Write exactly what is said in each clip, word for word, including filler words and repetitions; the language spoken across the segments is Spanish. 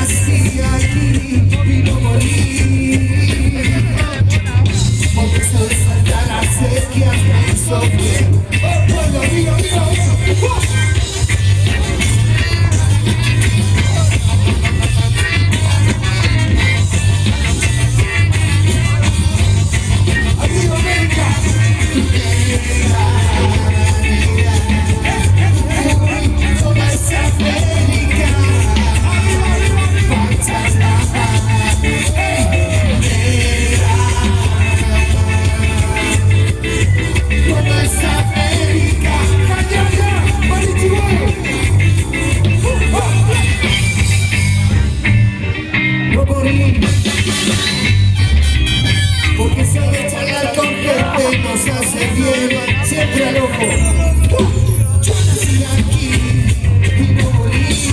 nací aquí y no morí, porque eso de saltar las sequías me hizo bien. ¡Oh, pueblo, digo, digo! Porque sabe charlar con gente nos hace bien, siempre al ojo. Yo nací aquí y no morí,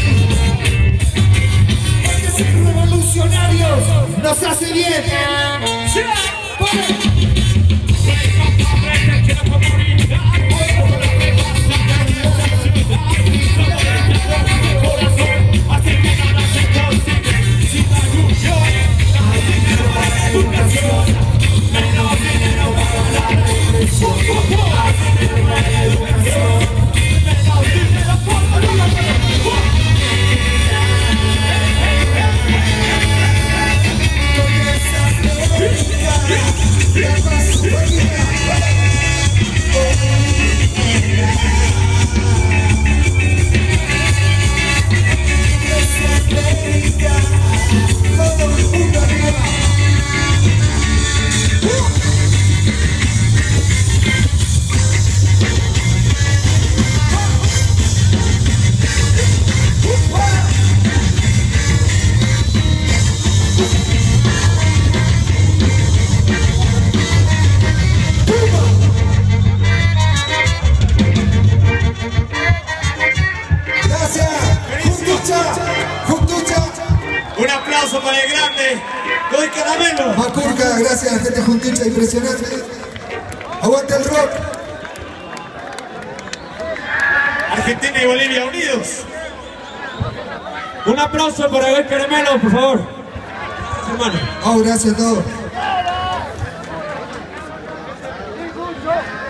porque ser revolucionarios nos hace bien. Un aplauso para el grande Goy Caramelo. Macurca, gracias, gente junticha, impresionante. Aguanta el rock. Argentina y Bolivia unidos. Un aplauso para Goy Caramelo, por favor. Hermano. Oh, gracias a todos.